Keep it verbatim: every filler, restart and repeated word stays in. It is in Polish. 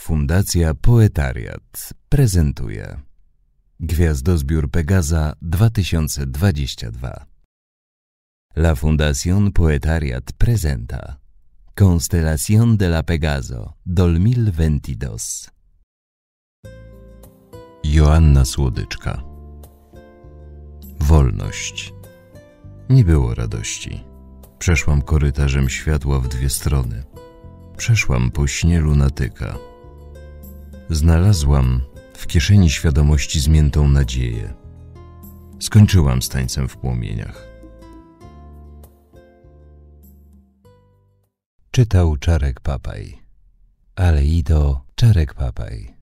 Fundacja Poetariat prezentuje Gwiazdozbiór Pegaza dwa tysiące dwadzieścia dwa. La Fundación Poetariat presenta Constelación de la Pegaso dos mil veintidós. Joanna Słodyczka. Wolność. Nie było radości. Przeszłam korytarzem światła w dwie strony. Przeszłam po śnie lunatyka. Znalazłam w kieszeni świadomości zmiętą nadzieję. Skończyłam z tańcem w płomieniach. Czytał Czarek Papaj. Aleido Czarek Papaj.